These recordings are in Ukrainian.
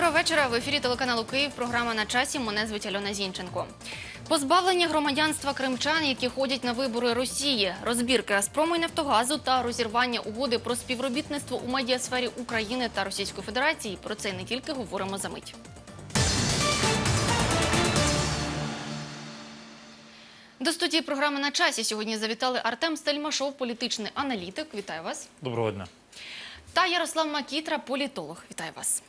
Доброго вечора. В ефірі телеканалу «Київ». Програма «На часі». Мене звуть Альона Зінченко. Позбавлення громадянства кримчан, які ходять на вибори Росії, розбірки «Газпрому» і «Нафтогазу» та розірвання угоди про співробітництво у медіасфері України та Російської Федерації. Про це не тільки говоримо за мить. До студії програми «На часі» сьогодні завітали Артем Стельмашов, політичний аналітик. Вітаю вас. Доброго дня. Та Ярослав Макітра, політолог. Вітаю вас.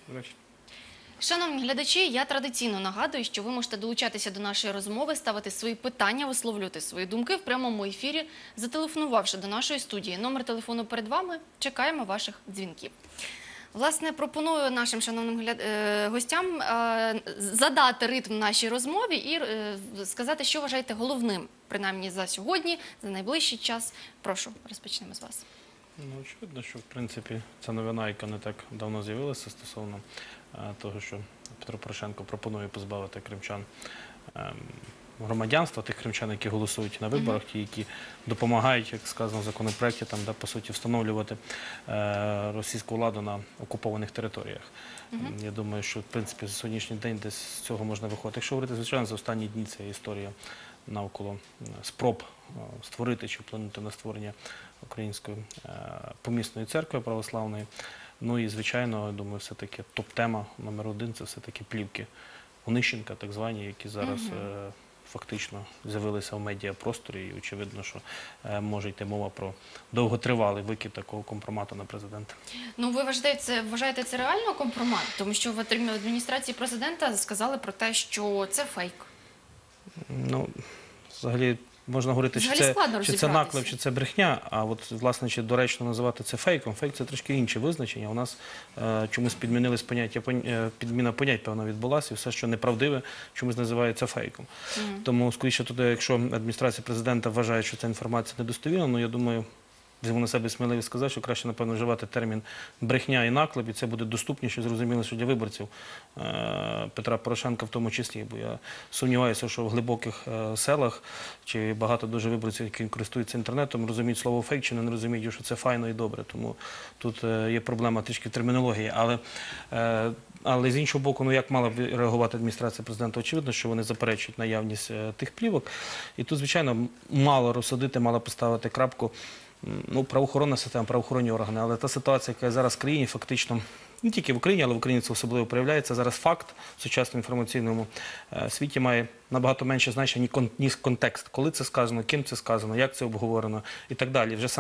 Шановні глядачі, я традиційно нагадую, що ви можете долучатися до нашої розмови, ставити свої питання, висловлювати свої думки в прямому ефірі, зателефонувавши до нашої студії. Номер телефону перед вами. Чекаємо ваших дзвінків. Власне, пропоную нашим шановним гостям задати ритм нашій розмові і сказати, що вважаєте головним, принаймні за сьогодні, за найближчий час. Прошу, розпочнемо з вас. Ну, очевидно, що, в принципі, ця новина, яка не так давно з'явилася стосовно того, що Петро Порошенко пропонує позбавити кримчан громадянства, тих кримчан, які голосують на виборах, ті, які допомагають, як сказано в законопроекті, там, по суті, встановлювати російську владу на окупованих територіях. Я думаю, що, в принципі, за сьогоднішній день десь з цього можна виходити. Якщо говорити, звичайно, за останні дні це історія навколо спроб створити чи вплинути на створення Української помісної церкви православної. Ну і, звичайно, я думаю, все-таки топ-тема номер один – це все-таки плівки Онищенка, так звані, які зараз фактично з'явилися в медіапросторі. І очевидно, що може йти мова про довготривалий викид такого компромату на президента. Ну, ви вважаєте це реально компромат? Тому що в адміністрації президента сказали про те, що це фейк. Ну, взагалі, можна говорити, чи це наклеп, чи це брехня, а от, власне, чи доречно називати це фейком. Фейк – це трошки інше визначення. У нас чомусь підмінились поняття, підміна понять, певно, відбулася, і все, що неправдиве, чомусь називається фейком. Тому, скоріше, туди, якщо адміністрація президента вважає, що ця інформація недостовірна, ну, я думаю, візьму на себе сміливість сказати, що краще, напевно, вживати термін брехня і наклеп, і це буде доступніше, зрозуміліше для виборців Петра Порошенка в тому числі. Бо я сумніваюся, що в глибоких селах чи багато дуже виборців, які користуються інтернетом, розуміють слово фейк чи не розуміють, що це файно і добре. Тому тут є проблема трішки в термінології. Але з іншого боку, ну як мала б реагувати адміністрація президента? Очевидно, що вони заперечують наявність тих плівок. І тут, звичайно, мало розсудити, мало поставити крапку. Ну, правоохоронна система, правоохоронні органи, але та ситуація, яка зараз в країні, фактично, не тільки в Україні, але в Україні це особливо проявляється. Зараз факт в сучасному інформаційному світі має набагато менше значення, ніж контекст. Коли це сказано, ким це сказано, як це обговорено і так далі. Вже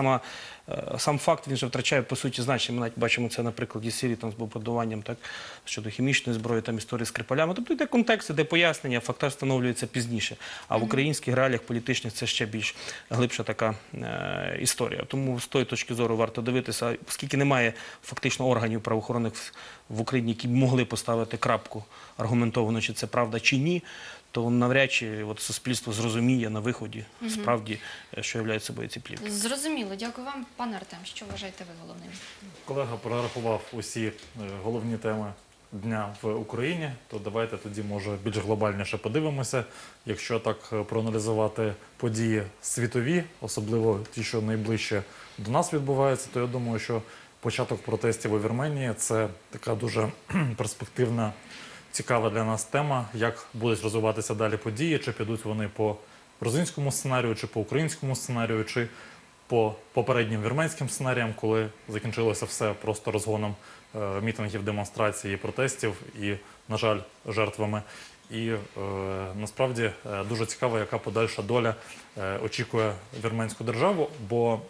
сам факт, він вже втрачає, по суті, значення. Ми навіть бачимо це на прикладі Сирії, там, з бомбардуванням, так, щодо хімічної зброї, там, історії з Скрипалями. Тобто йде контекст, йде пояснення, факт встановлюється пізніше. А в українських реаліях політичних це ще більш глибша така історія. Тому з тої точки зору варто дивитися, оскільки немає фактично органів правоохоронних в Україні, які б могли поставити крапку аргументовано, чи це правда, чи ні, то навряд чи суспільство зрозуміє на виході справді, що являють собою ці плівки. Зрозуміло. Дякую вам. Пане Артем, що вважаєте ви головним? Колега перерахував усі головні теми дня в Україні, то давайте тоді, може, більш глобальніше подивимося. Якщо так проаналізувати події світові, особливо ті, що найближче до нас відбуваються, то я думаю, що початок протестів у Вірменії – це така дуже перспективна, цікава для нас тема, як будуть розвиватися далі події, чи підуть вони по грузинському сценарію, чи по українському сценарію, чи по попереднім вірменським сценаріям, коли закінчилося все просто розгоном мітингів, демонстрацій і протестів і, на жаль, жертвами. І насправді дуже цікаво, яка подальша доля очікує вірменську державу, бо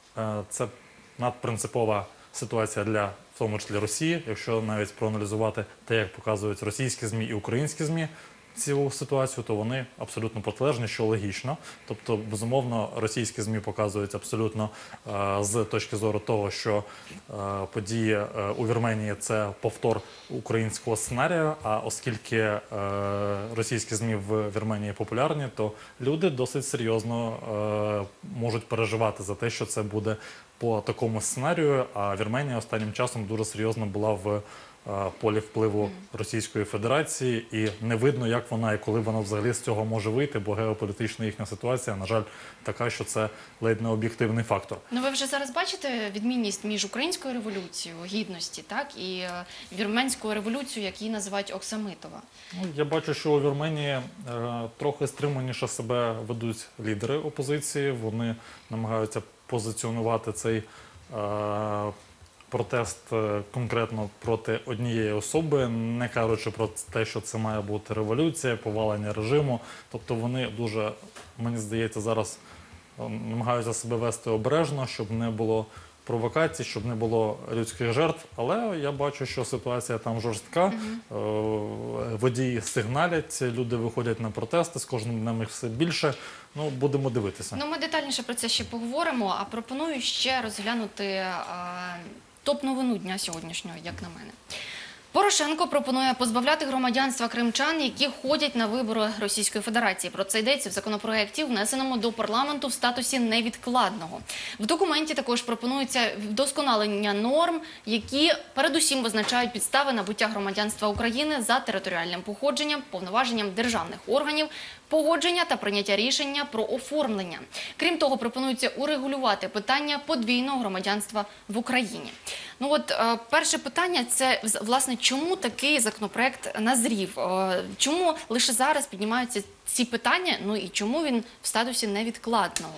це надпринципова ситуація для, в тому числі, Росії, якщо навіть проаналізувати те, як показують російські ЗМІ і українські ЗМІ цю ситуацію, то вони абсолютно протилежні, що логічно. Тобто, безумовно, російські ЗМІ показують абсолютно з точки зору того, що події у Вірменії – це повтор українського сценарію, а оскільки російські ЗМІ в Вірменії популярні, то люди досить серйозно можуть переживати за те, що це буде по такому сценарію, а Вірменія останнім часом дуже серйозно була в полі впливу Російської Федерації, і не видно, як вона і коли вона взагалі з цього може вийти, бо геополітична їхня ситуація, на жаль, така, що це ледь не об'єктивний фактор. Ну ви вже зараз бачите відмінність між українською революцією гідності, так, і вірменською революцією, як її називають Оксамитова? Ну, я бачу, що у Вірменії трохи стриманіше себе ведуть лідери опозиції. Вони намагаються позиціонувати цей протест конкретно проти однієї особи, не кажучи про те, що це має бути революція, повалення режиму. Тобто вони дуже, мені здається, зараз намагаються себе вести обережно, щоб не було провокацій, щоб не було людських жертв. Але я бачу, що ситуація там жорстка. Водії сигналять, люди виходять на протести, з кожним днем їх все більше. Ну, будемо дивитися. Ну, ми детальніше про це ще поговоримо, а пропоную ще розглянути топ-новину дня сьогоднішнього, як на мене. Порошенко пропонує позбавляти громадянства кримчан, які ходять на вибори Російської Федерації. Про це йдеться в законопроекті, внесеному до парламенту в статусі невідкладного. В документі також пропонується вдосконалення норм, які передусім визначають підстави набуття громадянства України за територіальним походженням, повноваженням державних органів, погодження та прийняття рішення про оформлення. Крім того, пропонується урегулювати питання подвійного громадянства в Україні. Ну от перше питання – це, власне, чому такий законопроект назрів? Чому лише зараз піднімаються ці питання? Ну і чому він в статусі невідкладного?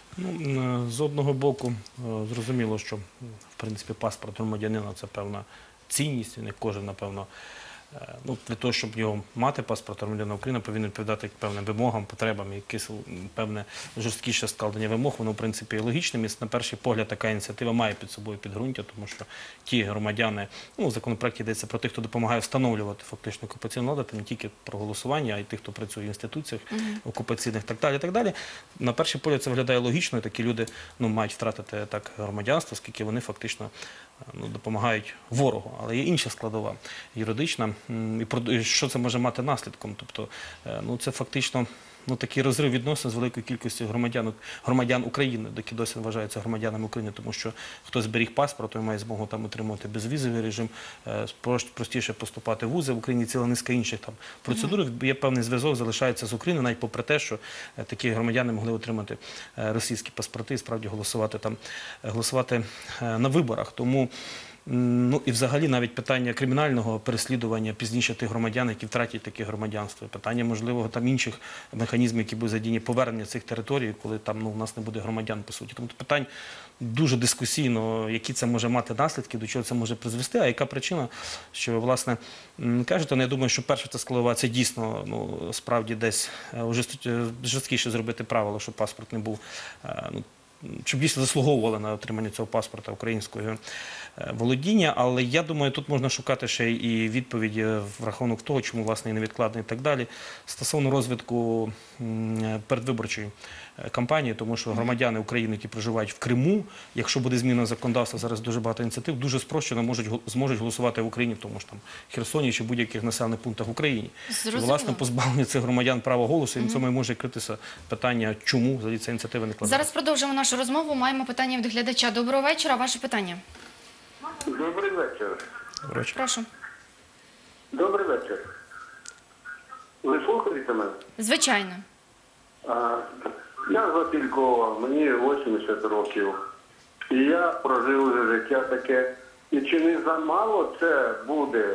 Ну, з одного боку, зрозуміло, що, в принципі, паспорт громадянина – це певна цінність, і не кожен, напевно, ну, для того, щоб його мати, паспорт громадянина України, повинен відповідати певним вимогам, потребам, якесь певне жорсткіше складення вимог, воно, в принципі, є логічним. І, на перший погляд, така ініціатива має під собою підґрунтя, тому що ті громадяни, ну, в законопроекті йдеться про тих, хто допомагає встановлювати фактично окупаційну владу, не тільки про голосування, а й тих, хто працює в інституціях окупаційних, так далі, так далі. На перший погляд це виглядає логічно, і такі люди, ну, мають втратити так громадянство, оскільки вони фактично, ну, допомагають ворогу. Але є інша складова, юридична, і що це може мати наслідком. Тобто, ну, це фактично, ну, такий розрив відносин з великою кількістю громадян України, які досі вважаються громадянами України, тому що хтось зберіг паспорт, той має змогу там отримувати безвізовий режим, простіше поступати в вузи. В Україні ціла низка інших там процедур. Є певний зв'язок, залишається з Україною, навіть попри те, що такі громадяни могли отримати російські паспорти і справді голосувати на виборах. Тому, ну, і взагалі навіть питання кримінального переслідування пізніше тих громадян, які втратять таке громадянство. Питання, можливо, там інших механізмів, які будуть задіяні повернення цих територій, коли там, ну, у нас не буде громадян, по суті. Тому питань дуже дискусійно, які це може мати наслідки, до чого це може призвести, а яка причина, що, власне, кажете, я думаю, що перша ця складова, це дійсно, ну, справді десь жорсткіше зробити правило, щоб паспорт не був, ну, щоб дійсно заслуговували на отримання цього паспорта українського володіння. Але я думаю, тут можна шукати ще і відповіді в рахунок того, чому, власне, і невідкладно і так далі. Стосовно розвитку передвиборчої кампанії, тому що громадяни України, які проживають в Криму, якщо буде зміна законодавства, зараз дуже багато ініціатив, дуже спрощено зможуть голосувати в Україні, в тому ж там Херсоні чи будь-яких населених пунктах в Україні. І, власне, позбавлення цих громадян права голосу, і на цьому і може критися питання, чому взагалі ця ініціатива не кладається. Зараз продовжимо нашу розмову. Маємо питання від глядача. Доброго вечора. Ваше питання. Добрий вечір. Прошу. Добрий вечір. Ви слухаєте мене? Звичайно. Я з Василькова, мені 80 років. І я прожив вже життя таке. І чи не замало це буде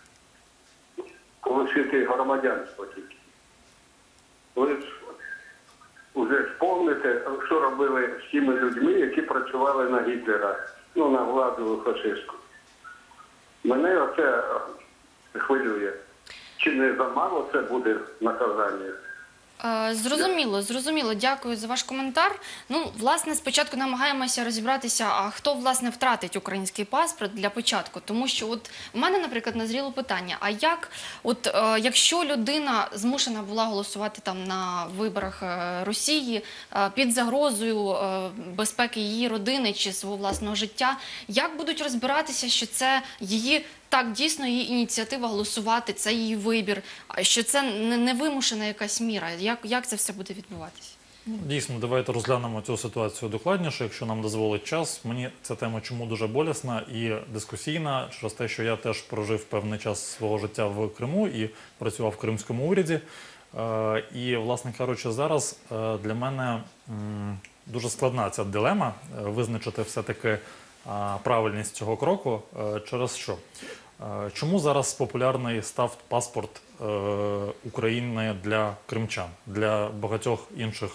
лишити громадянство тільки? Ви ж вже помните, що робили з тими людьми, які працювали на Гітлера, ну, на владу фашистську. Мене оце хвилює. Чи не замало це буде наказання? Зрозуміло. Дякую за ваш коментар. Ну, власне, спочатку намагаємося розібратися, а хто, власне, втратить український паспорт для початку. Тому що от у мене, наприклад, назріло питання, а як, от, якщо людина змушена була голосувати там на виборах Росії під загрозою безпеки її родини чи свого власного життя, як будуть розбиратися, що це її, так, дійсно, її ініціатива голосувати, це її вибір, що це не вимушена якась міра? Як це все буде відбуватися? Дійсно, давайте розглянемо цю ситуацію докладніше, якщо нам дозволить час. Мені ця тема чому дуже болісна і дискусійна, через те, що я теж прожив певний час свого життя в Криму і працював в кримському уряді. І, власне кажучи, зараз для мене дуже складна ця дилема визначити все-таки правильність цього кроку. Через що? Чому зараз популярний став паспорт України для кримчан, для багатьох інших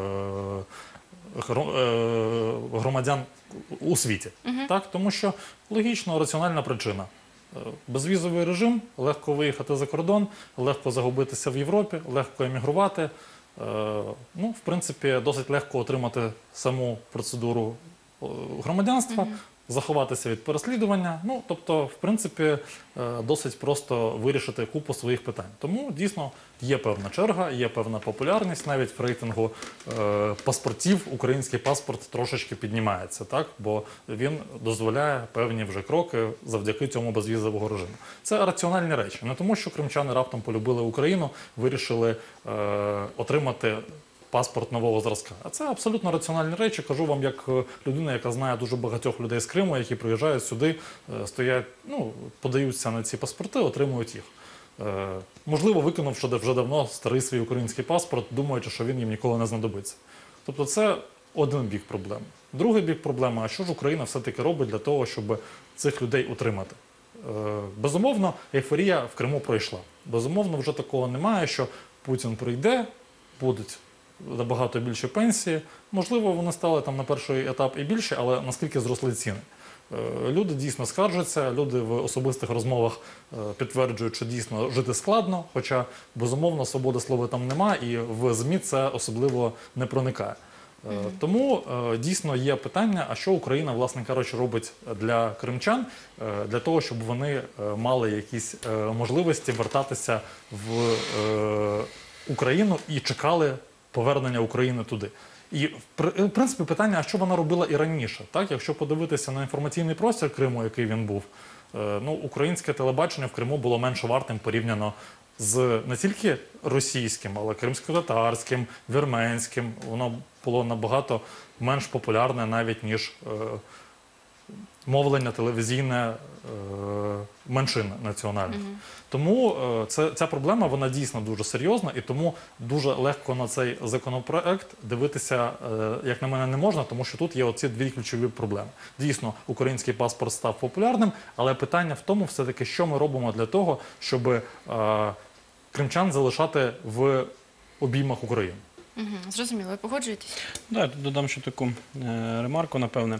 громадян у світі? Так? Тому що логічно, раціональна причина. Безвізовий режим, легко виїхати за кордон, легко загубитися в Європі, легко емігрувати. В принципі, досить легко отримати саму процедуру громадянства, заховатися від переслідування. Тобто, в принципі, досить просто вирішити купу своїх питань. Тому, дійсно, є певна черга, є певна популярність. Навіть в рейтингу паспортів український паспорт трошечки піднімається, так? Бо він дозволяє певні вже кроки завдяки цьому безвізового режиму. Це раціональні речі. Не тому, що кримчани раптом полюбили Україну, вирішили отримати паспорт нового зразка. А це абсолютно раціональні речі. Кажу вам, як людина, яка знає дуже багатьох людей з Криму, які приїжджають сюди, стоять, подаються на ці паспорти, отримують їх. Можливо, виконавши вже давно старий свій український паспорт, думаючи, що він їм ніколи не знадобиться. Тобто це один бік проблеми. Другий бік проблеми, а що ж Україна все-таки робить для того, щоб цих людей утримати? Безумовно, ейфорія в Криму пройшла. Безумовно, вже такого немає, що Путін прийде, будуть набагато більше пенсії. Можливо, вони стали там на перший етап і більше, але наскільки зросли ціни? Люди дійсно скаржаться, люди в особистих розмовах підтверджують, що дійсно жити складно, хоча, безумовно, свободи слова там нема, і в ЗМІ це особливо не проникає. Тому дійсно є питання, а що Україна, власне кажучи, робить для кримчан, для того, щоб вони мали якісь можливості вертатися в Україну і чекали повернення України туди. І, в принципі, питання, а що вона робила і раніше? Так? Якщо подивитися на інформаційний простір Криму, який він був, українське телебачення в Криму було менше вартим порівняно з не тільки російським, але кримсько-татарським, вірменським. Воно було набагато менш популярне навіть, ніж мовлення телевізійне меншин національних. Тому ця проблема, вона дійсно дуже серйозна, і тому дуже легко на цей законопроект дивитися, як на мене, не можна, тому що тут є оці дві ключові проблеми. Дійсно, український паспорт став популярним, але питання в тому все-таки, що ми робимо для того, щоб кримчан залишати в обіймах України. Зрозуміло, ви погоджуєтесь? Так, додам ще таку ремарку, напевне.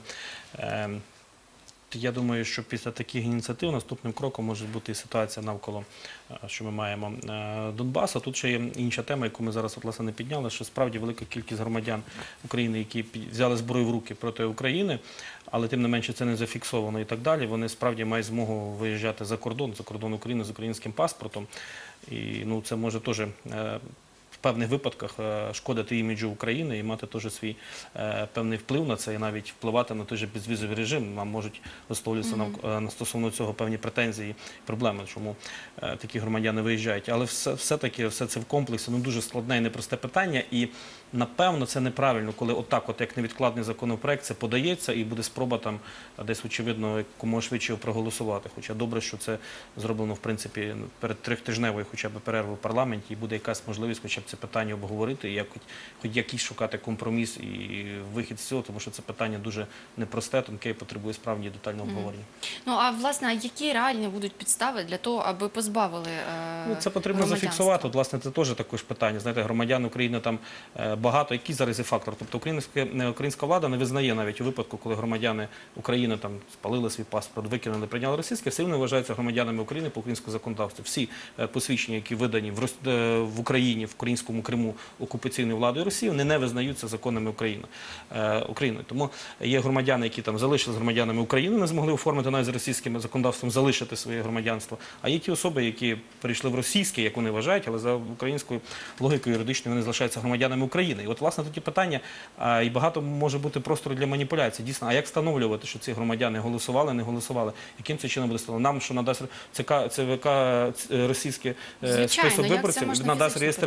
Я думаю, що після таких ініціатив наступним кроком може бути і ситуація навколо, що ми маємо Донбасу. Тут ще є інша тема, яку ми зараз власне не підняли, що справді велика кількість громадян України, які взяли зброю в руки проти України, але тим не менше це не зафіксовано і так далі, вони справді мають змогу виїжджати за кордон України з українським паспортом. І це може теж в певних випадках шкодити іміджу України і мати теж свій певний вплив на це, і навіть впливати на той же безвізовий режим. Нам можуть висловлюватися стосовно цього певні претензії і проблеми, чому такі громадяни виїжджають. Але все-таки все це в комплексі дуже складне і непросте питання, і напевно це неправильно, коли отак, як невідкладний законопроект, це подається і буде спроба там десь, очевидно, якомога швидше проголосувати. Хоча добре, що це зроблено, в принципі, перед трьохтижневою хоча б перервою в парламенті, і буде якась можливість хоча б це питання обговорити, і хоч якийсь шукати компроміс і вихід з цього, тому що це питання дуже непросте, тонке і потребує справді детального обговорення. А власне, які реальні будуть підстави для того, аби позбавили це потрібно зафіксувати. Власне, це теж також питання. Знаєте, громадян України там багато. Який зараз є фактор? Тобто українська влада не визнає навіть у випадку, коли громадяни України там спалили свій паспорт, викинули, прийняли російське, все вони вважаються громадянами України по українському законодавству. Всі посвідчення, які видані в Україні, в українському Криму окупаційною владою Росії, вони не визнаються законами України. Тому є громадяни, які там залишилися громадянами України, не змогли оформити навіть з російським законодавством, залишити своє громадянство. А є ті особи, які перейшли в російське, як вони вважають, але за українською логікою юридичною вони залишаються громадянами України. І от, власне, тоді питання, і багато може бути простору для маніпуляцій. Дійсно, а як встановлювати, що ці громадяни голосували, не голосували? Яким це чином буде встановлено? Нам, що надасть ЦВК російське список виборців, надасть реєстр виборців,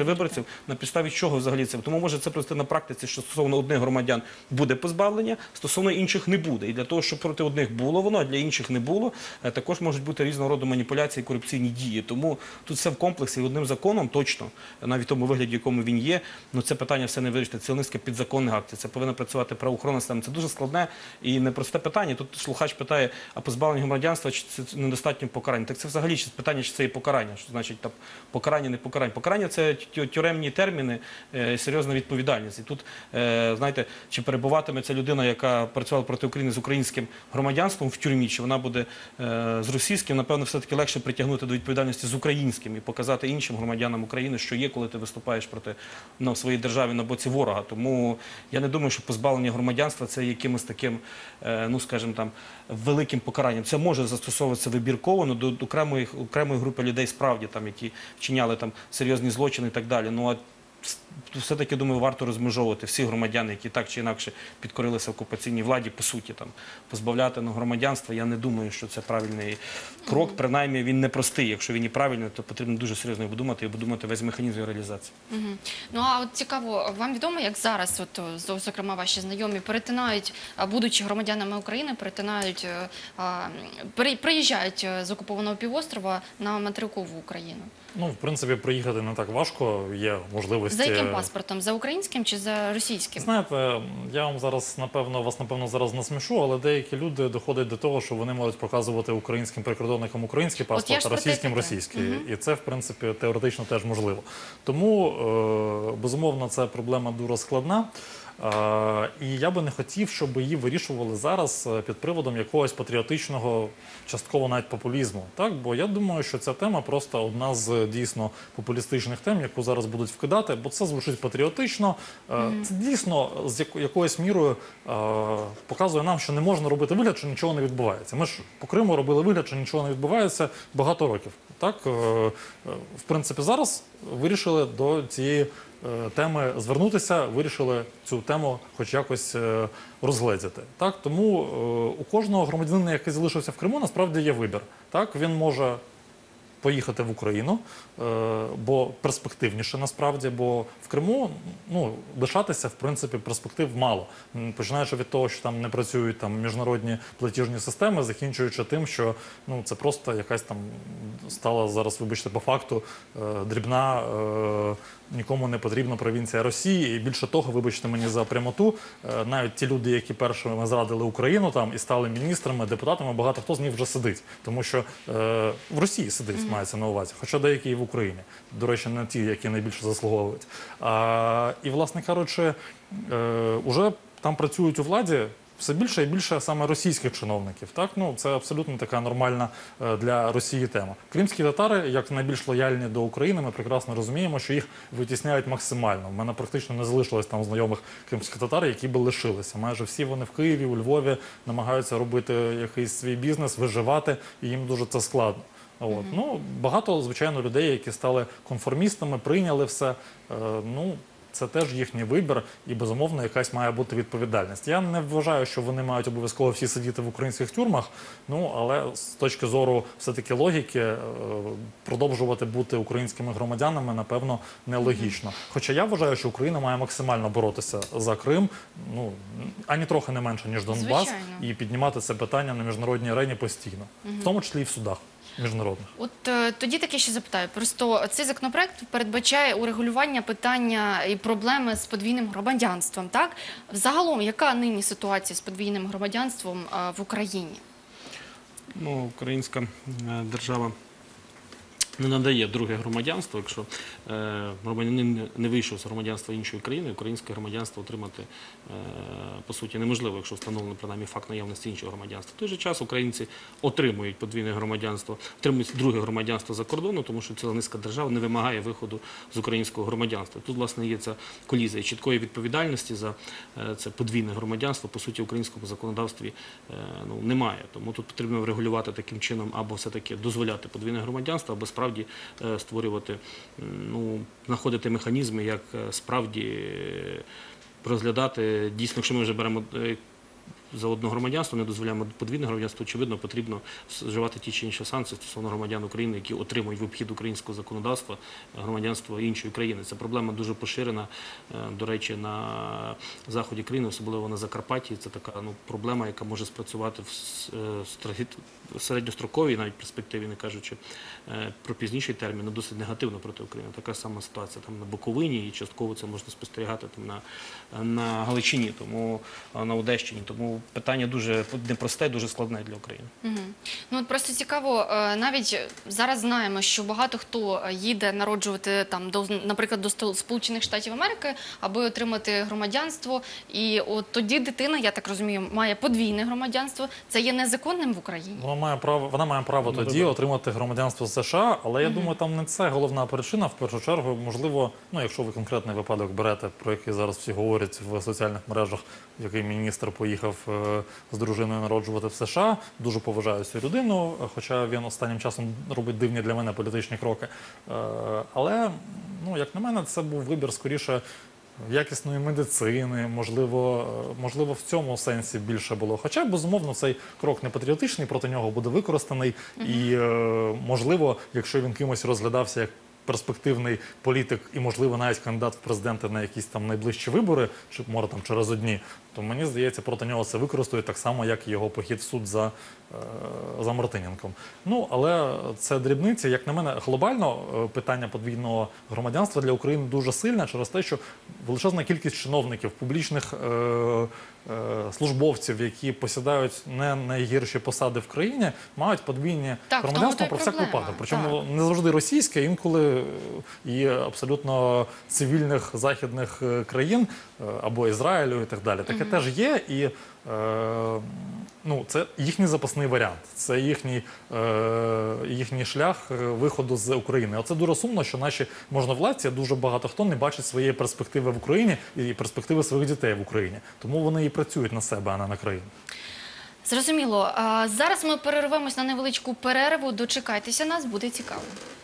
на підставі чого взагалі це. Тому може це просто на практиці, що стосовно одних громадян буде позбавлення, стосовно інших не буде. І для того, щоб проти одних було воно, а для інших не було, також можуть бути різного роду маніпуляції, корупційні дії. Тому тут все в комплексі, і одним законом точно, навіть в тому вигляді, в якому він є, це питання все не вирішити. Це низка підзаконних актів, це повинна працювати правоохоронна система. Це дуже складне і непросте питання. Тут слухач питає, а позбавлення громадянства, чи це недостатньо покарання? Так це взагалі питання, чи це є покарання. Що значить там покарання, не покарання? Покарання – це тюремні терміни, серйозна відповідальність. І тут, знаєте, чи перебуватиме ця людина, яка працювала проти України з українським громадянством в тюрмі, чи вона буде з російським, напевно, все-таки легше притягнути до відповідальності з українським і показати іншим громадянам України, що є, коли ти виступаєш проти в своїй державі на боці ворога. Тому я не думаю, що позбавлення громадянства – це якимось таким, скажімо, там, великим покаранням. Це може застосовуватися вибірково, але до окремої групи людей справді, там, які вчиняли там серйозні злочини і так далі. Ну, а все-таки, думаю, варто розмежовувати всі громадяни, які так чи інакше підкорилися окупаційній владі, по суті, там, позбавляти громадянства. Я не думаю, що це правильний крок. Принаймні, він не простий. Якщо він і правильний, то потрібно дуже серйозно його подумати і подумати весь механізм його реалізації. Ну, а от цікаво, вам відомо, як зараз, зокрема, ваші знайомі перетинають, будучи громадянами України, приїжджають з окупованого півострова на материкову Україну? Ну, в принципі, приїхати не так важко, є можливості. За яким паспортом? За українським чи за російським? Знаєте, я вам зараз, вас, напевно, зараз насмішу, але деякі люди доходять до того, що вони можуть показувати українським прикордонникам український паспорт, а російським – російський. І це, в принципі, теоретично теж можливо. Тому, безумовно, це проблема дуже складна. І я би не хотів, щоб її вирішували зараз під приводом якогось патріотичного, частково навіть популізму. Так? Бо я думаю, що ця тема просто одна з дійсно популістичних тем, яку зараз будуть вкидати, бо це звучить патріотично. Це дійсно з якоюсь мірою показує нам, що не можна робити вигляд, що нічого не відбувається. Ми ж по Криму робили вигляд, що нічого не відбувається багато років. Так? В принципі, зараз вирішили до цієї теми звернутися, вирішили цю тему хоч якось розгледіти. Так? Тому у кожного громадянина, який залишився в Криму, насправді є вибір. Так? Він може поїхати в Україну, бо перспективніше насправді, бо в Криму лишатися, в принципі, перспектив мало. Починаючи від того, що там не працюють міжнародні платіжні системи, закінчуючи тим, що це просто якась там стала зараз, вибачте, по факту, дрібна, нікому не потрібна провінція Росії. І більше того, вибачте мені за прямоту, навіть ті люди, які першими зрадили Україну там і стали міністрами, депутатами, багато хто з них вже сидить. Тому що в Росії сидить, мається на увазі, хоча деякі і в Україні. До речі, не ті, які найбільше заслуговують. І, власне кажучи, уже там працюють у владі все більше і більше саме російських чиновників. Так? Це абсолютно така нормальна для Росії тема. Кримські татари, як найбільш лояльні до України, ми прекрасно розуміємо, що їх витісняють максимально. У мене практично не залишилось там знайомих кримських татар, які би лишилися. Майже всі вони в Києві, у Львові намагаються робити якийсь свій бізнес, виживати, і їм дуже це складно. Багато, звичайно, людей, які стали конформістами, прийняли все. Це теж їхній вибір і, безумовно, якась має бути відповідальність. Я не вважаю, що вони мають обов'язково всі сидіти в українських тюрмах, але з точки зору все-таки логіки продовжувати бути українськими громадянами, напевно, нелогічно. Хоча я вважаю, що Україна має максимально боротися за Крим, ані трохи не менше, ніж Донбас, звичайно, і піднімати це питання на міжнародній арені постійно, в тому числі і в судах міжнародних. От тоді таке ще запитаю. Просто цей законопроект передбачає урегулювання питання і проблеми з подвійним громадянством, так? Загалом, яка нині ситуація з подвійним громадянством в Україні? Українська держава не надає друге громадянство. Якщо громадянин не вийшов з громадянства іншої країни, українське громадянство отримати, по суті, неможливо, якщо встановлено, принаймні, факт наявності іншого громадянства. В той же час українці отримують подвійне громадянство, отримують друге громадянство за кордону, тому що ціла низка держав не вимагає виходу з українського громадянства. Тут, власне, є ця колізія. Чіткої відповідальності за це подвійне громадянство, по суті, в українському законодавстві немає. Тому тут потрібно врегулювати таким чином, або все-таки дозволяти подвійне громадянство, або справді створювати, знаходити механізми, як справді розглядати, дійсно, якщо ми вже беремо за одне громадянство, не дозволяємо подвійне громадянство, очевидно, потрібно вживати ті чи інші санкції стосовно громадян України, які отримують в обхід українського законодавства громадянство іншої країни. Ця проблема дуже поширена, до речі, на заході країни, особливо на Закарпатті. Це така проблема, яка може спрацювати в середньостроковій навіть перспективі, не кажучи про пізніший термін, досить негативно проти України. Така сама ситуація там на Буковині, і частково це можна спостерігати там на Галичині, тому на Одещині. Тому питання дуже непросте, дуже складне для України. Ну от просто цікаво, навіть зараз знаємо, що багато хто їде народжувати там, наприклад, до Сполучених Штатів Америки, аби отримати громадянство. І от тоді дитина, я так розумію, має подвійне громадянство. Це є незаконним в Україні? Вона має право тоді отримати громадянство США, але я думаю, там не це головна причина. В першу чергу, можливо, якщо ви конкретний випадок берете, про який зараз всі говорять в соціальних мережах, в який міністр поїхав з дружиною народжувати в США, дуже поважаю цю людину, хоча він останнім часом робить дивні для мене політичні кроки. Але, як на мене, це був вибір скоріше якісної медицини, можливо, в цьому сенсі більше було. Хоча, безумовно, цей крок не патріотичний, проти нього буде використаний. І, можливо, якщо він кимось розглядався як перспективний політик і, можливо, навіть кандидат в президенти на якісь там найближчі вибори, чи, може, там через одні, то, мені здається, проти нього це використають так само, як і його похід в суд за Мартиненком. Але це дрібниці. Як на мене, глобально питання подвійного громадянства для України дуже сильне через те, що величезна кількість чиновників, публічних службовців, які посідають не найгірші посади в країні, мають подвійні громадянства про всяк випадок. Причому не завжди російське, інколи і абсолютно цивільних західних країн або Ізраїлю і так далі. Таке теж є, і це їхній запасний варіант, це їхній шлях виходу з України. Оце дуже сумно, що наші можновладці, дуже багато хто не бачить своєї перспективи в Україні і перспективи своїх дітей в Україні. Тому вони і працюють на себе, а не на країну. Зрозуміло. Зараз ми перервемось на невеличку перерву. Дочекайтеся нас, буде цікаво.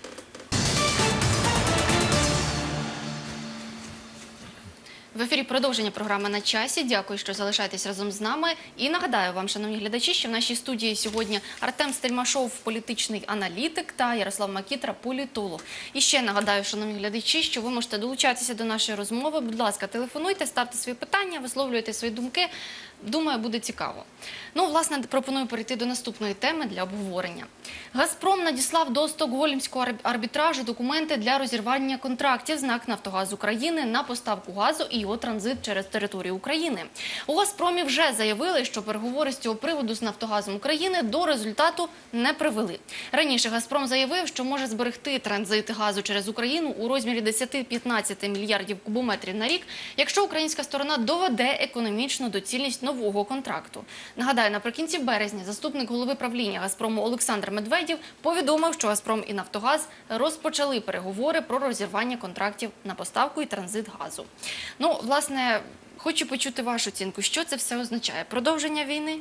В ефірі продовження програми «На часі». Дякую, що залишаєтесь разом з нами. І нагадаю вам, шановні глядачі, що в нашій студії сьогодні Артем Стельмашов, політичний аналітик, та Ярослав Макітра, політолог. І ще нагадаю, шановні глядачі, що ви можете долучатися до нашої розмови. Будь ласка, телефонуйте, ставте свої питання, висловлюйте свої думки. Думаю, буде цікаво. Власне, пропоную перейти до наступної теми для обговорення. «Газпром» надіслав до Стокгольмського арбітражу документи для розірвання контрактів з НАК «Нафтогаз України» на поставку газу і його транзит через територію України. У «Газпромі» вже заявили, що переговори з цього приводу з «Нафтогазом України» до результату не привели. Раніше «Газпром» заявив, що може зберегти транзит газу через Україну у розмірі 10-15 мільярдів кубометрів на рік, якщо українська сторона доведе економічну доцільність нового контракту. Нагадаю, наприкінці березня заступник голови правління «Газпрому» Олександр Медведєв повідомив, що «Газпром» і «Нафтогаз» розпочали переговори про розірвання контрактів на поставку і транзит газу. Власне, хочу почути вашу оцінку. Що це все означає? Продовження війни?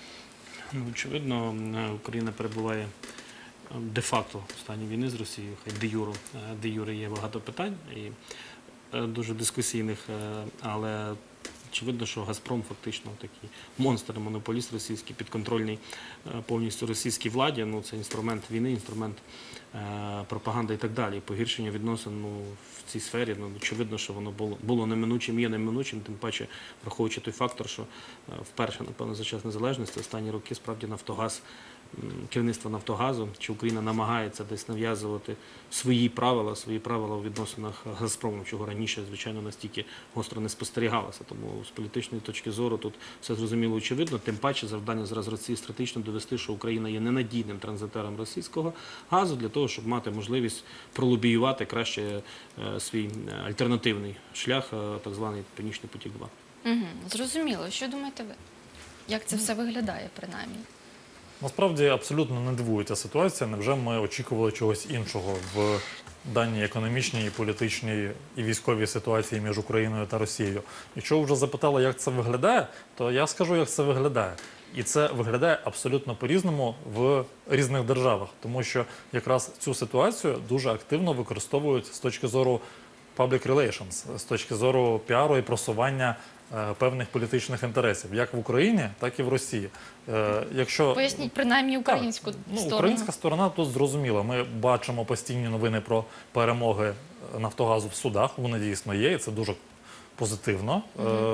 Очевидно, Україна перебуває де-факто в стані війни з Росією. Хай де-юре є багато питань і дуже дискусійних, але очевидно, що «Газпром» фактично такий монстр, монополіст російський, підконтрольний повністю російській владі. Це інструмент війни, інструмент пропаганди і так далі. Погіршення відносин в цій сфері, очевидно, що воно було неминучим, є неминучим, тим паче враховуючи той фактор, що вперше, напевно, за час незалежності, останні роки, справді, Нафтогаз, керівництво «Нафтогазу», чи Україна намагається десь нав'язувати свої правила у відносинах з «Газпромом», чого раніше, звичайно, настільки гостро не спостерігалося. Тому з політичної точки зору тут все зрозуміло, очевидно. Тим паче завдання зараз Росії стратегічно довести, що Україна є ненадійним транзитером російського газу, для того, щоб мати можливість пролобіювати краще свій альтернативний шлях, так званий «Північний потік-2». Зрозуміло. Що думаєте ви? Як це все виглядає, принаймні? Насправді, абсолютно не дивує ця ситуація. Невже ми очікували чогось іншого в даній економічній, політичній і військовій ситуації між Україною та Росією? Якщо ви вже запитали, як це виглядає, то я скажу, як це виглядає. І це виглядає абсолютно по-різному в різних державах. Тому що якраз цю ситуацію дуже активно використовують з точки зору public relations, з точки зору піару і просування певних політичних інтересів, як в Україні, так і в Росії. Поясніть принаймні українську сторону. Українська сторона тут зрозуміла. Ми бачимо постійні новини про перемоги Нафтогазу в судах. Вони дійсно є, і це дуже позитивно.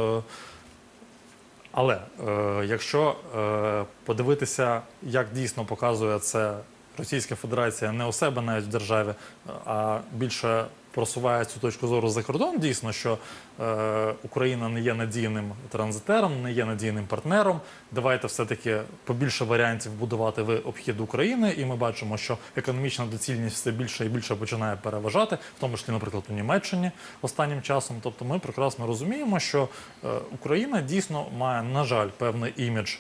Але якщо подивитися, як дійсно показує це Російська Федерація не у себе навіть в державі, а більше просуває цю точку зору за кордон, дійсно, що Україна не є надійним транзитером, не є надійним партнером. Давайте все-таки побільше варіантів будувати в обхід України. І ми бачимо, що економічна доцільність все більше і більше починає переважати, в тому числі, наприклад, у Німеччині останнім часом. Тобто ми прекрасно розуміємо, що Україна дійсно має, на жаль, певний імідж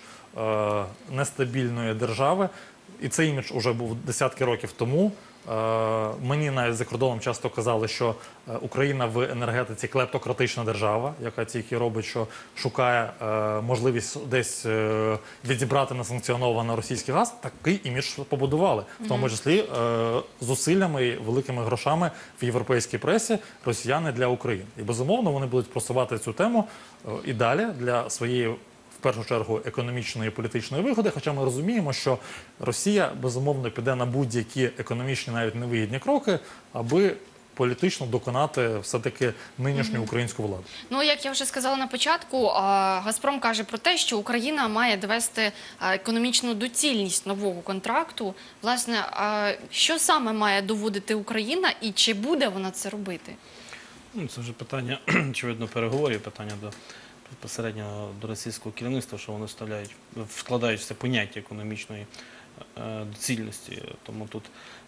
нестабільної держави. І цей імідж уже був десятки років тому. Мені навіть за кордоном часто казали, що Україна в енергетиці клептократична держава, яка тільки робить, що шукає можливість десь відібрати несанкціонований російський газ. Такий імідж побудували, в тому числі зусиллями і великими грошами в європейській пресі росіяни для України. І безумовно вони будуть просувати цю тему і далі для своєї, в першу чергу, економічної і політичної вигоди, хоча ми розуміємо, що Росія, безумовно, піде на будь-які економічні, навіть невигідні кроки, аби політично доконати все-таки нинішню українську владу. Ну, як я вже сказала на початку, «Газпром» каже про те, що Україна має довести економічну доцільність нового контракту. Власне, що саме має доводити Україна і чи буде вона це робити? Це вже питання, очевидно, переговорів, питання безпосередньо до російського керівництва, що вони вкладають в це поняття економічної доцільності. Тому тут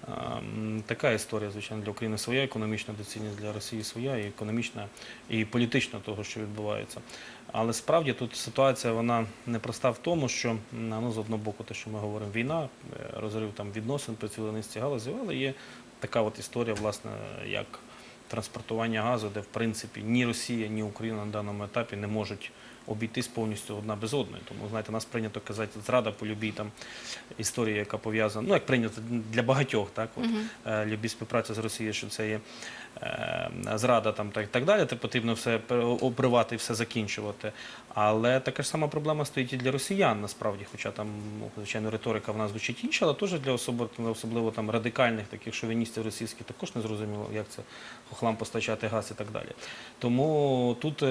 така історія, звичайно, для України своя економічна доцільність, для Росії своя, і економічна, і політична того, що відбувається. Але справді тут ситуація, вона непроста в тому, що, з одного боку, те, що ми говоримо, війна, розрив там відносин по цілій низці галузів, але є така от історія, власне, як транспортування газу, де, в принципі, ні Росія, ні Україна на даному етапі не можуть обійтись повністю одна без одної. Тому, знаєте, нас прийнято казати зрада по любій там історії, яка пов'язана, як прийнято для багатьох, так, любі співпраця з Росією, що це є зрада там і так далі, потрібно все обривати і все закінчувати. Але така ж сама проблема стоїть і для росіян, насправді, хоча там, звичайно, риторика в нас звучить інша, але теж для особливо там радикальних таких шовіністів російських також не зрозуміло, як це хохлам постачати газ і так далі. Тому тут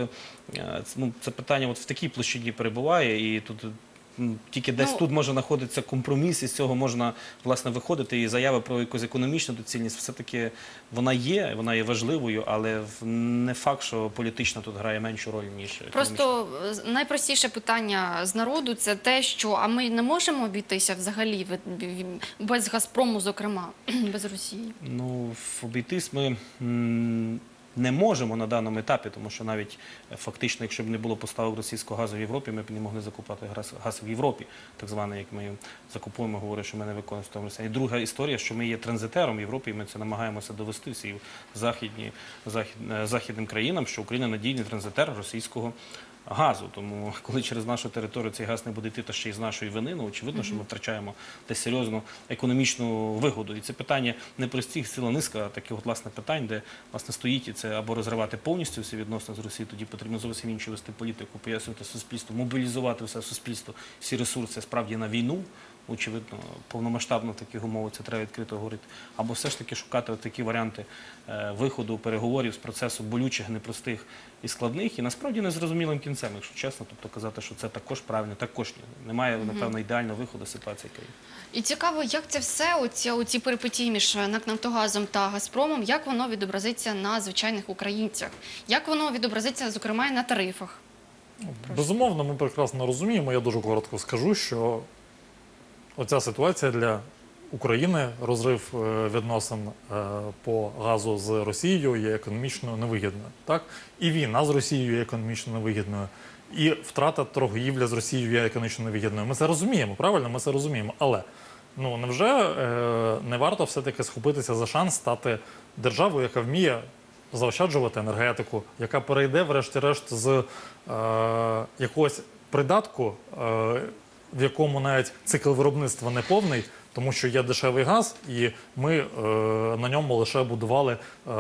це питання от в такій площині перебуває, і тут тільки десь тут може знаходитися компроміс, і з цього можна, власне, виходити. І заяви про якусь економічну доцільність, все-таки вона є важливою, але не факт, що політично тут грає меншу роль, ніж економічна. Просто найпростіше питання з народу – це те, що а ми не можемо обійтися взагалі без «Газпрому», зокрема, без Росії? Ну, обійтись ми не можемо на даному етапі, тому що навіть фактично, якщо б не було поставок російського газу в Європі, ми б не могли закупати газ в Європі, так званий, як ми закупуємо, говорять, що ми не виконуємо. І друга історія, що ми є транзитером в Європі, і ми це намагаємося довести всім західним країнам, що Україна надійний транзитер російського газу. Тому, коли через нашу територію цей газ не буде йти, та ще й з нашої вини, очевидно, що ми втрачаємо десь серйозну економічну вигоду. І це питання непрості, ціла низка таких от, власне, питань, де, власне, стоїть, і це або розривати повністю всі відносини з Росією, тоді потрібно зовсім іншу вести політику, пояснювати суспільству, мобілізувати все суспільство, всі ресурси справді на війну. Очевидно, повномасштабно в таких умовах це треба відкрито говорити. Або все ж таки шукати такі варіанти виходу, переговорів з процесу болючих, непростих і складних, і насправді незрозумілим кінцем, якщо чесно. Тобто казати, що це також правильно, також ні. Немає, напевно, ідеального виходу з ситуації, яка є. І цікаво, як це все, оці перипетії між НАК «Нафтогазом» та «Газпромом», як воно відобразиться на звичайних українцях? Як воно відобразиться, зокрема, і на тарифах? Безумовно, ми прекрасно розуміємо, я дуже коротко скажу, що оця ситуація для України, розрив відносин по газу з Росією є економічно невигідною. Так? І війна з Росією є економічно невигідною, і втрата торгівлі з Росією є економічно невигідною. Ми це розуміємо, правильно? Ми це розуміємо. Але невже не варто все-таки схопитися за шанс стати державою, яка вміє заощаджувати енергетику, яка перейде, врешті-решт, з якогось придатку, в якому навіть цикл виробництва неповний, Тому що є дешевий газ, і ми на ньому лише будували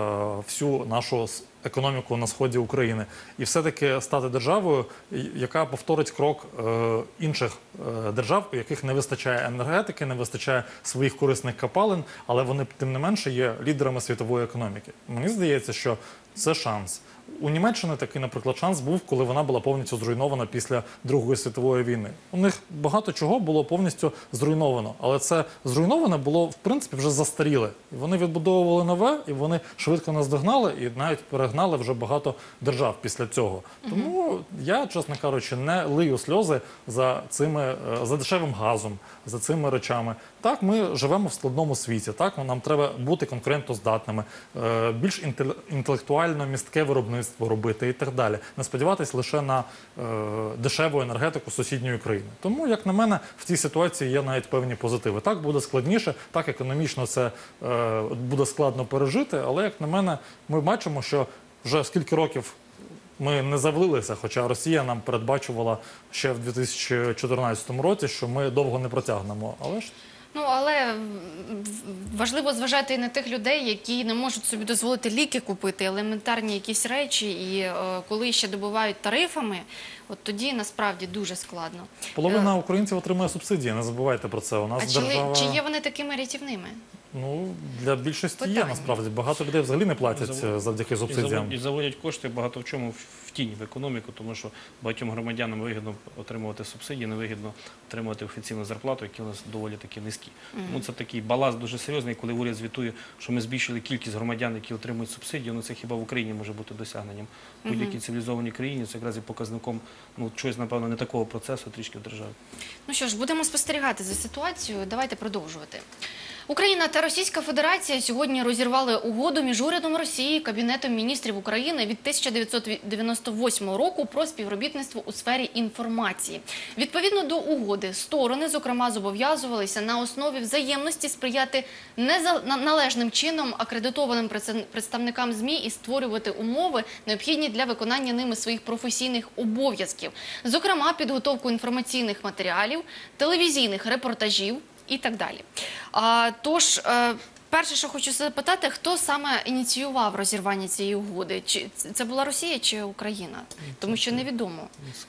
всю нашу економіку на сході України. І все-таки стати державою, яка повторить крок інших держав, у яких не вистачає енергетики, не вистачає своїх корисних копалин, але вони, тим не менше, є лідерами світової економіки. Мені здається, що це шанс. У Німеччини такий, наприклад, шанс був, коли вона була повністю зруйнована після Другої світової війни. У них багато чого було повністю зруйновано, але це зруйноване було, в принципі, вже застаріле. І вони відбудовували нове, і вони швидко наздогнали, і навіть перегнали вже багато держав після цього. Тому я, чесно кажучи, не лию сльози за дешевим газом, за цими речами. Так, ми живемо в складному світі, так, нам треба бути конкурентоздатними, більш інтелектуально містке виробництво робити і так далі. Не сподіватись лише на дешеву енергетику сусідньої країни. Тому, як на мене, в цій ситуації є навіть певні позитиви. Так, буде складніше, так, економічно це буде складно пережити, але, як на мене, ми бачимо, що вже скільки років ми не завалилися, хоча Росія нам передбачувала ще в 2014 році, що ми довго не протягнемо. Але важливо зважати і на тих людей, які не можуть собі дозволити ліки купити, елементарні якісь речі, і коли ще добувають тарифами, от тоді насправді дуже складно. Половина українців отримує субсидії, не забувайте про це. У нас держава... Чи є вони такими рятівними? Для більшості є, насправді. Багато людей взагалі не платять завдяки субсидіям. І заводять кошти багато в чому в тінь, в економіку, тому що багатьом громадянам вигідно отримувати субсидії, невигідно отримувати офіційну зарплату, які у нас доволі таки низькі. Тому це такий баланс дуже серйозний, коли уряд звітує, що ми збільшили кількість громадян, які отримують субсидії, це хіба в Україні може бути досягненням. В будь-якій цивілізованій країні це якраз і показником чогось, напевно, не такого процесу трішки в державі. Ну що ж, будемо спостерігати за ситуацією. Давайте продовжувати. Україна та Російська Федерація сьогодні розірвали угоду між урядом Росії і Кабінетом міністрів України від 1998 року про співробітництво у сфері інформації. Відповідно до угоди, сторони, зокрема, зобов'язувалися на основі взаємності сприяти належним чином акредитованим представникам ЗМІ і створювати умови, необхідні для виконання ними своїх професійних обов'язків. Зокрема, підготовку інформаційних матеріалів, телевізійних репортажів і так далі. Тож, перше, що хочу запитати, хто саме ініціював розірвання цієї угоди? Чи це була Росія чи Україна? Тому що невідомо.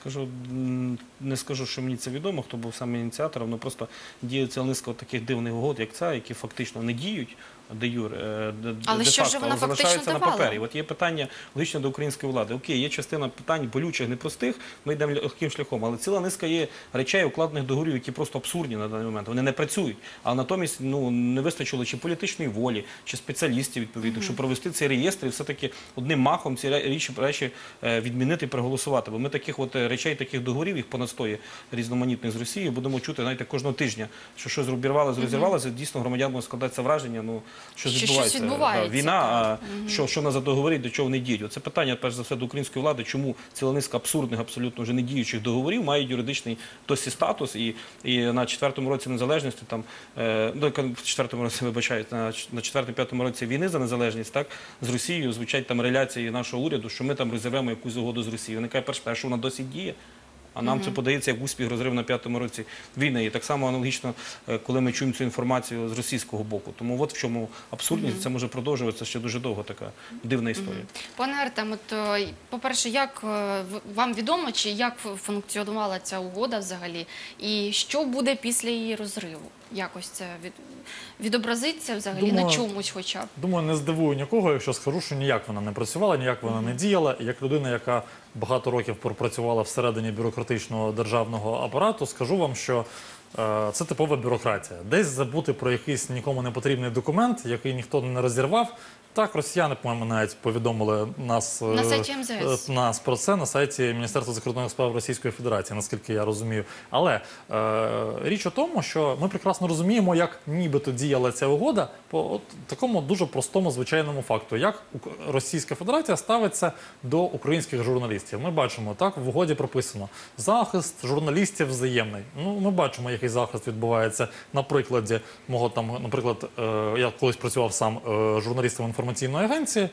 Не скажу, що мені це відомо, хто був саме ініціатором, але просто діє ціла низка таких дивних угод, як ця, які фактично не діють, де юре, але що ж вона фактично на папері. От є питання логічно до української влади. Окей, є частина питань болючих, непростих, ми йдемо легким шляхом, але ціла низка є речей, укладених договорів, які просто абсурдні на даний момент. Вони не працюють, а натомість не вистачило чи політичної волі, чи спеціалістів відповідних, щоб провести цей реєстр і все-таки одним махом ці речі відмінити і проголосувати. Бо ми таких речей, таких договорів, їх понад 100 різноманітних з Росією, будемо чути, знаєте, кожного тижня, що щось розірвалося, дійсно громадян може складатися враження, щось відбувається. Війна, що нас за договори, до чого вони діють. Це питання, перш за все, до української влади, чому ціла низка абсурдних, абсолютно вже не діючих договорів мають юридичний досі статус, і на 4-му році незалежності, в 4-му році, вибачають, на 4-5-му році війни за незалежність, так, з Росією звучать там реляції нашого уряду, що ми там розірвемо якусь угоду з Росією. Виникає перше, що вона досі діє? А нам це подається як успіх розрив на 5-му році війни. І так само аналогічно, коли ми чуємо цю інформацію з російського боку. Тому от в чому абсурдність, це може продовжуватися ще дуже довго, така дивна історія. Пане Артем, по-перше, як вам відомо, чи як функціонувала ця угода взагалі? І що буде після її розриву? Якось це відобразиться взагалі на чомусь хоча б? Думаю, не здивую нікого, якщо скажу, що ніяк вона не працювала, ніяк вона не діяла. І як людина, яка багато років пропрацювала всередині бюрократичного державного апарату, скажу вам, що це типова бюрократія. Десь забути про якийсь нікому не потрібний документ, який ніхто не розірвав. Так, росіяни, по-моєму, навіть повідомили нас про це на сайті Міністерства закордонних справ Російської Федерації, наскільки я розумію. Але річ у тому, що ми прекрасно розуміємо, як нібито діяла ця угода по такому дуже простому, звичайному факту, як Російська Федерація ставиться до українських журналістів. Ми бачимо, так, в угоді прописано захист журналістів взаємний. Ми бачимо, який захист відбувається на прикладі мого наприклад, я колись працював сам журналістом інформаційної агенції,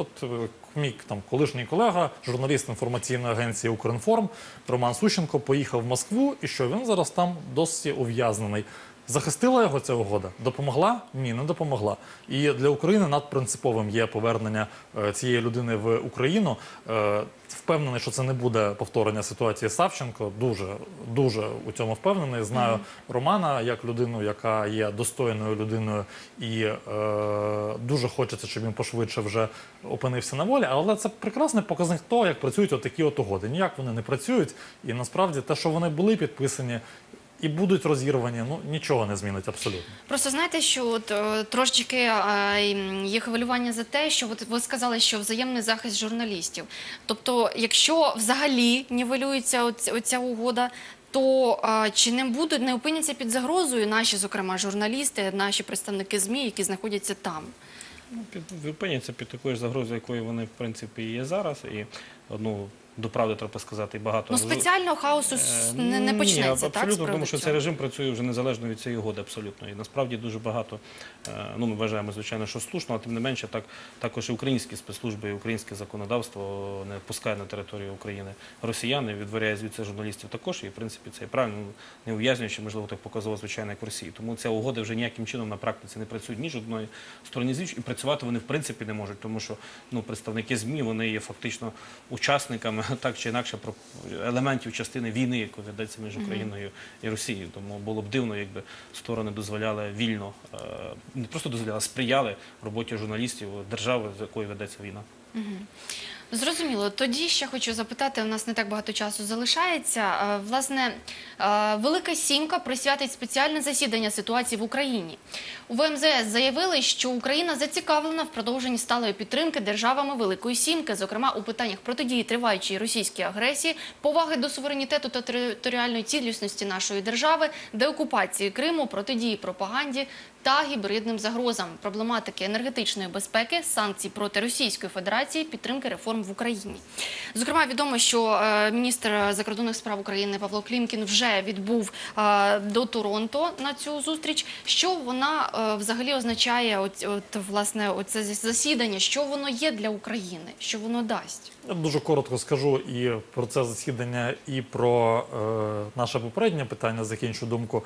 мій колишній колега, журналіст інформаційної агенції «Укрінформ» Роман Сущенко поїхав в Москву, і що він зараз там досі ув'язнений. Захистила його ця угода? Допомогла? Ні, не допомогла. І для України надпринциповим є повернення цієї людини в Україну. Впевнений, що це не буде повторення ситуації Савченко. Дуже у цьому впевнений. Знаю Романа як людину, яка є достойною людиною, і дуже хочеться, щоб він пошвидше вже опинився на волі. Але це прекрасний показник того, як працюють отакі от угоди. Ніяк вони не працюють. І насправді те, що вони були підписані і будуть розірвані, ну нічого не змінить абсолютно. Просто знаєте, що от, трошечки є хвилювання за те, що от ви сказали, що взаємний захист журналістів. Тобто, якщо взагалі нівелюється оця угода, то чи не опиняться під загрозою наші, зокрема, журналісти, наші представники ЗМІ, які знаходяться там? Опиняться під такою загрозою, якою вони, в принципі, є зараз. І до правди треба сказати, і багато... Ну, спеціального хаосу не почнеться, так? Абсолютно, тому що цей режим працює вже незалежно від цієї угоди, абсолютно. І насправді дуже багато, ми вважаємо, звичайно, що слушно, але тим не менше, також і українські спецслужби, і українське законодавство не пускає на територію України росіян, і відваряє звідси журналістів також, і в принципі це і правильно, не ув'язнюючи, можливо, так показово, звичайно, як в Росії. Тому ця угода вже ніяким чином на практиці не працює ні з одної сторони, з іншої, і працювати вони в принципі не можуть, тому що представники ЗМІ, вони є фактично учасниками так чи інакше елементів частини війни, яка ведеться між Україною і Росією. Тому було б дивно, якби сторони дозволяли вільно, не просто дозволяли, а сприяли роботі журналістів держави, з якою ведеться війна. Зрозуміло. Тоді ще хочу запитати, у нас не так багато часу залишається. Власне, Велика Сімка присвятить спеціальне засідання ситуації в Україні. У ВМЗС заявили, що Україна зацікавлена в продовженні сталої підтримки державами Великої Сімки, зокрема у питаннях протидії триваючій російській агресії, поваги до суверенітету та територіальної цілісності нашої держави, деокупації Криму, протидії пропаганді та гібридним загрозам, проблематики енергетичної безпеки, санкцій проти Російської Федерації, підтримки реформ в Україні. Зокрема, відомо, що міністр закордонних справ України Павло Клімкін вже відбув до Торонто на цю зустріч. Що вона взагалі означає, власне, оце засідання, що воно є для України, що воно дасть? Я дуже коротко скажу і про це засідання, і про наше попереднє питання, закінчу думку.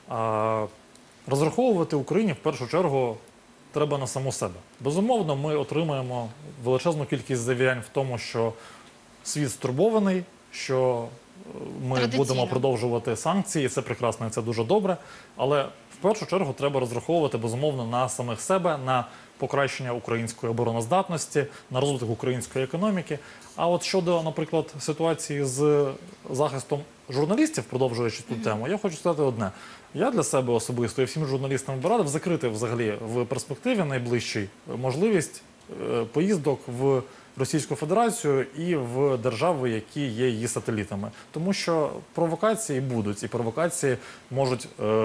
Розраховувати Україні в першу чергу треба на саму себе. Безумовно, ми отримаємо величезну кількість завірянь в тому, що світ стурбований, що ми будемо продовжувати санкції, і це прекрасно, і це дуже добре. Але в першу чергу треба розраховувати, безумовно, на самих себе, на покращення української обороноздатності, на розвиток української економіки. А от щодо, наприклад, ситуації з захистом журналістів, продовжуючи ту тему, я хочу сказати одне. Я для себе особисто і всім журналістам радив закрити взагалі в перспективі найближчій можливість поїздок в Російську Федерацію і в держави, які є її сателітами. Тому що провокації будуть, і провокації можуть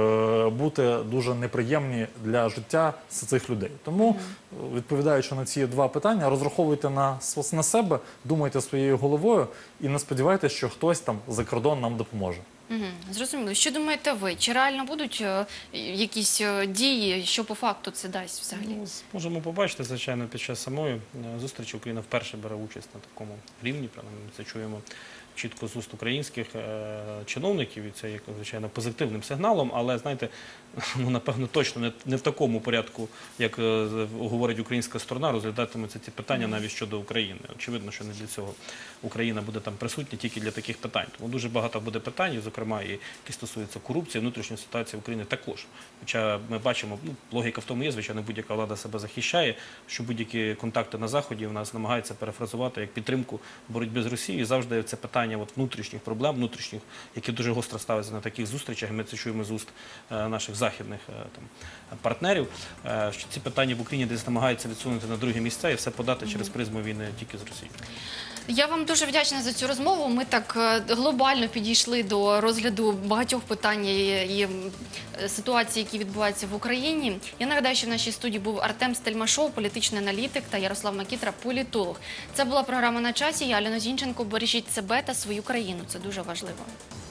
бути дуже неприємні для життя цих людей. Тому, відповідаючи на ці два питання, розраховуйте на себе, думайте своєю головою і не сподівайтеся, що хтось там за кордон нам допоможе. Зрозуміло. Що думаєте ви? Чи реально будуть якісь дії, що по факту це дасть взагалі? Можемо побачити, звичайно, під час самої зустрічі Україна вперше бере участь на такому рівні. Ми це чуємо чітко з уст українських чиновників, і це є, звичайно, позитивним сигналом, але, знаєте, напевно, точно не в такому порядку, як говорить українська сторона, розглядатимуться ці питання навіть щодо України. Очевидно, що не для цього Україна буде там присутня, тільки для таких питань. Тому дуже багато буде питань, зокрема, і які стосуються корупції, внутрішньої ситуації в Україні також. Хоча ми бачимо, логіка в тому є, звичайно, будь-яка влада себе захищає, що будь-які контакти на Заході у нас намагаються перефразувати як підтримку боротьби з Росією. І завжди це питання внутрішніх проблем, які дуже гостро ставляться на таких зустрічах, і ми це чуємо з уст наших західних партнерів, що ці питання в Україні десь намагаються відсунути на друге місце і все подати через призму війни тільки з Росією. Я вам дуже вдячна за цю розмову. Ми так глобально підійшли до розгляду багатьох питань і ситуацій, які відбуваються в Україні. Я нагадаю, що в нашій студії був Артем Стельмашов, політичний аналітик, та Ярослав Макітра, політолог. Це була програма «На часі». Я Альона Зінченко. Бережіть себе та свою країну. Це дуже важливо.